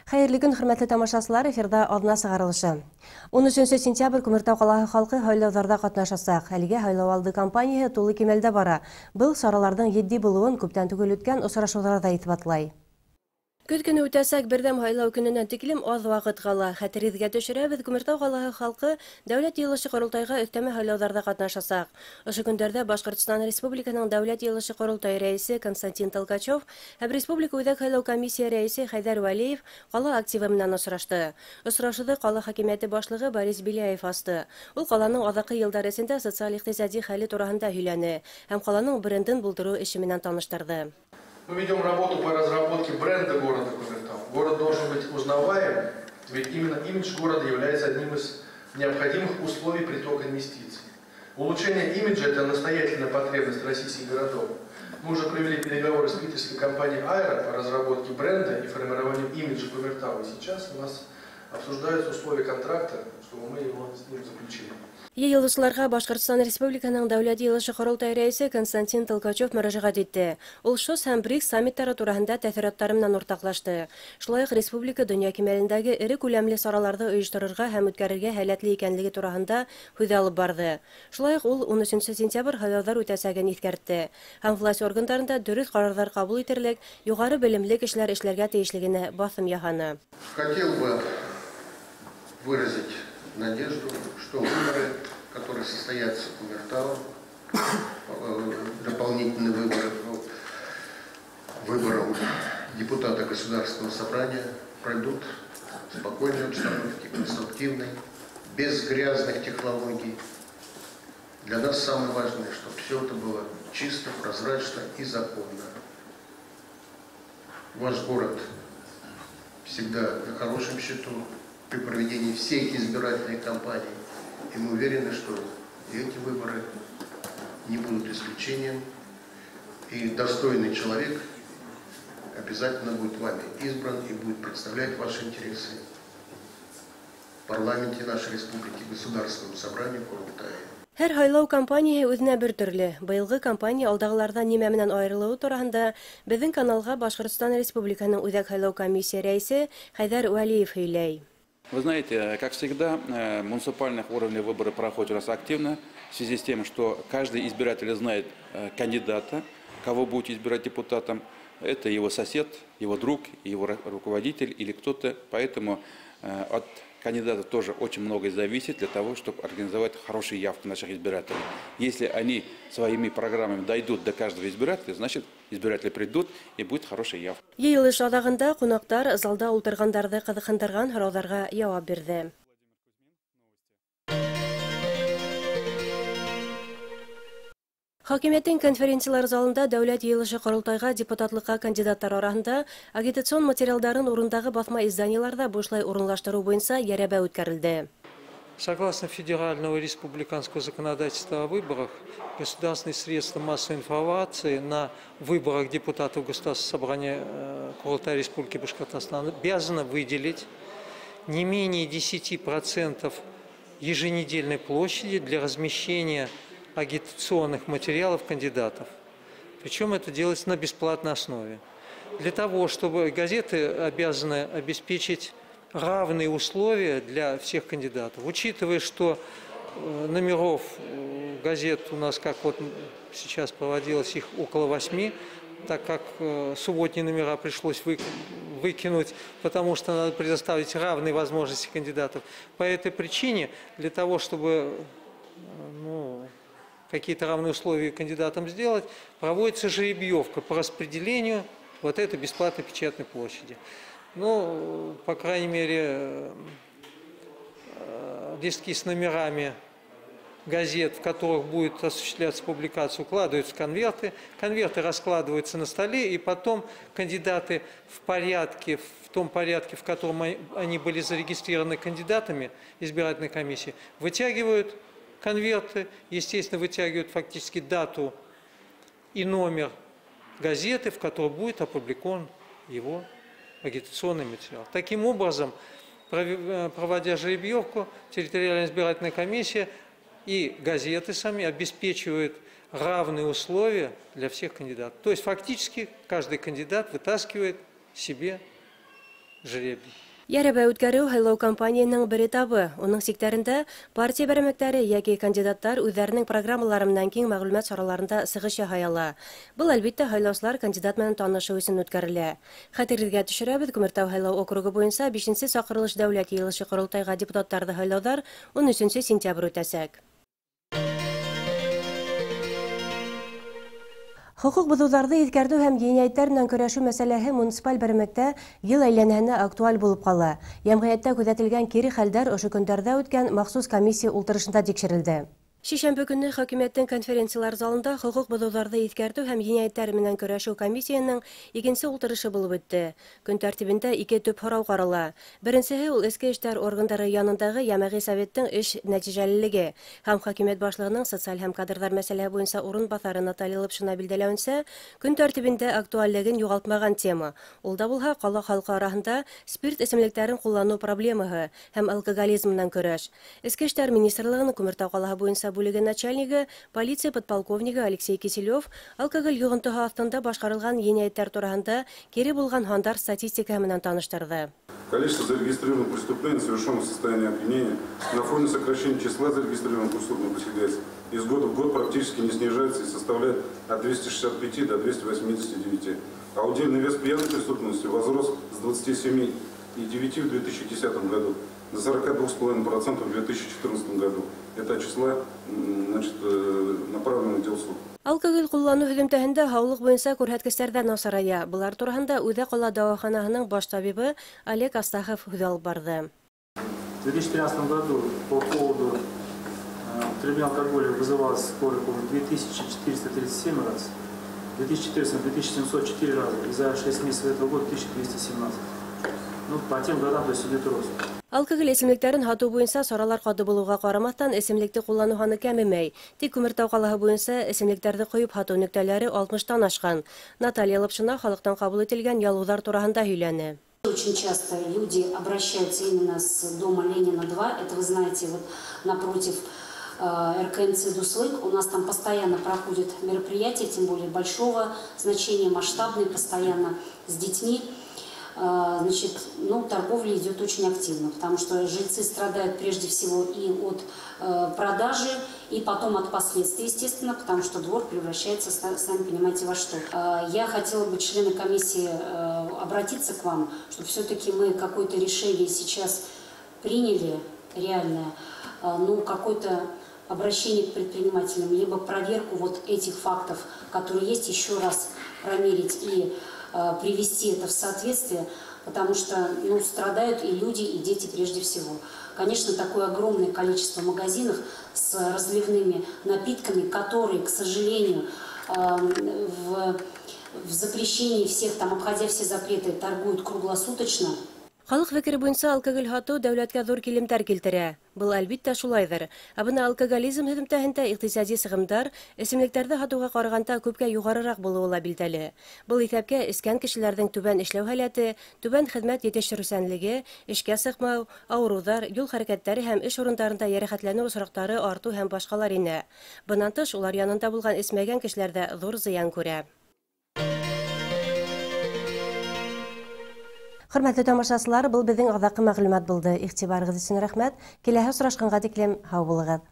Хәерле көн, хөрмәтле тамашачылар, эфирда адна сыгарылышы. 13 сентябрь Күмертау каласы халкы һайлауларда катнашачак. Әлегә һайлау алды кампанияһы тулы кимәлдә бара. Был сараларның етди булуын күптән түгел үткән очрашуларда итбатлай. Көт көне үтәсәк, бердәм һайлау көненнән тиклем аз вакыт кала. Хәтерегезгә төшерәбез, Күмертау каласы халкы дәүләт йыелышы корылтайга өстәмә һайлауларда катнашачак. Ошо көндәрдә Башкортстан Республиканың дәүләт йыелышы корылтай рәисе Константин Толкачев һәм Республика үзәк һайлау комиссия рәисе Хайдар Вәлиев кала активы менән очрашты. Очрашуды кала хакимияте башлыгы Борис Беляев асты. Ул каланың азакы еллар эсендә социаль-икътисади хәле турында һөйләне һәм каланың брендын булдыру эше менән таныштырды. Мы ведем работу по разработке бренда города Кумертау. Город должен быть узнаваем, ведь именно имидж города является одним из необходимых условий притока инвестиций. Улучшение имиджа – это настоятельная потребность российских городов. Мы уже провели переговоры с питерской компанией «Аэро» по разработке бренда и формированию имиджа Кумертау. И сейчас у нас обсуждаются условия контракта, чтобы мы его с ним заключили. Йыелышларга Башкортстан Республиканың дәүләт йыелышы корылтай рәисе Константин Толкачев мөрәҗәгать итте. Ул ШОС һәм БРИКС саммиттары турында тәэсиратлары менән уртаклашты. Шулай ук республика дөнья кимәлендәге ире күләмле сараларда оештырырга һәм үткәрергә һәләтле икәнлеге турында һүз алып барды. Шулай ук ул 13 сентябрь һайлаулар үтәсәген искәртте һәм власть органнарында дөрес карарлар кабул итерлек, югары белемле кешеләр эшләргә тиешлегенә басым яһаны. Хотел бы выразить надежду, что выборы, которые состоятся в Кумертау, дополнительные выборы депутата Государственного собрания пройдут в спокойной обстановке, конструктивной, без грязных технологий. Для нас самое важное, чтобы все это было чисто, прозрачно и законно. Ваш город всегда на хорошем счету при проведении всех избирательных кампаний. И мы уверены, что эти выборы не будут исключением. И достойный человек обязательно будет вами избран и будет представлять ваши интересы в парламенте нашей республики, Государственном собрании Курултая. Һәр һайлау кампанияһы үзенә бер төрле. Быелгы кампания алдагылардан нимә менән аерылуы турында безнең каналга Башкортстан Республиканың үзәк һайлау комиссия рәисе Хайдар Вәлиев һөйләй. Вы знаете, как всегда, муниципальных уровней выборы проходят у нас активно, в связи с тем, что каждый избиратель знает кандидата, кого будет избирать депутатом. Это его сосед, его друг, его руководитель или кто-то. Поэтому от кандидатов тоже очень многое зависит для того, чтобы организовать хорошие явки наших избирателей. Если они своими программами дойдут до каждого избирателя, значит, избиратели придут и будет хорошая явка. Йыелыш адагында кунаклар залда ултыргандарды кызыксындырган сорауларга җавап бирде. Хакимияттин конференциялар залында дәүләт йыелышы корылтайга депутатлыкка кандидаттар арасында агитацион материалдарын урындагы басма изданияларда бушлай урынлаштыру буенча ярәбә үткәрелде. Согласно федерального и республиканского законодательства о выборах, государственные средства массовой информации на выборах депутатов Государственного собрания Курултая Республики Башкортостан обязаны выделить не менее 10% еженедельной площади для размещения агитационных материалов кандидатов. Причем это делается на бесплатной основе. Для того, чтобы газеты обязаны обеспечить равные условия для всех кандидатов. Учитывая, что номеров газет у нас, как вот сейчас проводилось, их около 8, так как субботние номера пришлось выкинуть, потому что надо предоставить равные возможности кандидатов. По этой причине, для того, чтобы какие-то равные условия кандидатам сделать, проводится жеребьевка по распределению вот этой бесплатной печатной площади. Ну, по крайней мере, листки с номерами газет, в которых будет осуществляться публикация, укладываются в конверты. Конверты раскладываются на столе, и потом кандидаты в том порядке, в котором они были зарегистрированы кандидатами избирательной комиссии, вытягивают конверты, естественно, вытягивают фактически дату и номер газеты, в которой будет опубликован его агитационный материал. Таким образом, проводя жеребьевку, территориальная избирательная комиссия и газеты сами обеспечивают равные условия для всех кандидатов. То есть фактически каждый кандидат вытаскивает себе жребий. Ярабә үткәрү һайлау кампанияның бер этабы. Уның сиктәрендә партия бәрәмәкләре яки кандидаттар үзләренең программалары менән киң мәгълүмат сараларында сыгыш яһай ала. Был әлбиттә һайлаучылар кандидат менән танышу өчен үткәрелә. Хәтерегезгә төшерәбез, Күмертау һайлау округы буенча 5-нче сакырылыш дәүләт йыелышы корылтайга депутаттарды һайлаудар 13 сентябрь үтәсәк. Хокук бозуларды иткәрдү һәм җинаятьләр белән көрәшү мәсьәләсе муниципаль бәрәмәктә ел әйләнәһенә актуаль булып кала. Җәмгыятьтә күзәтелгән кире хәлдәр ошо көндәрдә үткән махсус комиссия ултырышында тикшерелде. Шишәмбе көнне хакимияттың конференциялар залында хокук бозуларды иткәртү һәм җинаятьләр менән көрәшү комиссияның икенче ултырышы булып үтте. Көн тәртибендә ике төп һорау карала. Беренчеһе ул эчке эшләр органнары янындагы Ямагый советтың эш нәтиҗәлелеге һәм хакимият башлыгының социаль һәм кадрлар мәсьәлә буенча урынбасары Наталья Лапшина билдәләвенчә, көн тәртибендә актуальлеген югалтмаган тема. Ул да булса кала халкы арасында спирт эсемлекләрен куллану проблемаһы һәм алкоголизм белән көрәш. Эчке эшләр министрлыгының Күмертау каласы буенча бүлеге начальнигы, полиция подполковнигы Алексей Киселев алкоголь йогынтыгы астында башкарылган җинаятьләр турында кире булган хандар статистика менән таныштырды. Количество зарегистрированных преступлений, совершенных в состоянии опьянения, на фоне сокращения числа зарегистрированных преступных посягательств из года в год практически не снижается и составляет от 265 до 289. А удельный вес пьяной преступности возрос с 27,9 в 2010 году до 42,5% в 2014 году. Это числа, значит, направлено в дел суд. Алкоголь куллану һөҗүмтәһендә һаулык буенча күрһәткечләрдә насарая. Булар турында Үҙә кала дәваханаһының баш табибы Олег Астахов һүз алып барды. В 2013 году по поводу употребления алкоголя вызывалось скорую 2437 раз, в 2014 2704 раза и за 6 месяцев этого года 1217. Ну, по тем годам, то есть идет рост. Алкоголь эсемлекләрен һату буенча саралар каты булуга карамастан эсемлекте куллану һаны кәмемәй. Тик Күмертау каласы буенча эсемлекләрне коеп һату нөктәләре 60-тан ашкан. Наталья Лапшина халыктан кабул ителгән ялгылар турында һөйләне. Очень часто люди обращаются именно с дома Ленина 2. Это, вы знаете, вот напротив РКНЦ «Дуслык». У нас там постоянно проходят мероприятия, тем более большого значения, масштабные, постоянно с детьми. Значит, ну, торговля идет очень активно, потому что жильцы страдают прежде всего и от продажи, и потом от последствий, естественно, потому что двор превращается, сами понимаете, во что. Я хотела бы, члены комиссии, обратиться к вам, чтобы все-таки мы какое-то решение сейчас приняли реальное, ну, какое-то обращение к предпринимателям, либо проверку вот этих фактов, которые есть, еще раз промерить и привести это в соответствие, потому что, ну, страдают и люди, и дети прежде всего. Конечно, такое огромное количество магазинов с разливными напитками, которые, к сожалению, в запрещении всех, там, обходя все запреты, торгуют круглосуточно. Халык фикере буенча алкоголь һату дәүләткә зур килемтәр килтерә. Был әлбиттә шулайдыр. Ә бына алкоголизм һөҗүмтәһендә икътисади сыгымдар эсемлекләрдә һатуга караганда күпкә югарырак булуы ла билдәле. Был исәпкә эскән кешеләрнең түбән эшләү һәләте, түбән хезмәт җитештерүчәнлеге, эшкә сыкмау, авырулар, юл хәрәкәтләре һәм эш урыннарында ярәхәтләнү очраклары арту һәм башкалар инә. Бунан тыш, улар янында булган эсмәгән кешеләрдә зур зыян күрә. Хөрмәтле тамашачылар, был безнең адакы мәгълүмат булды. Игътибарыгыз өчен рәхмәт. Киләһе очрашканга тиклем һау булыгыз.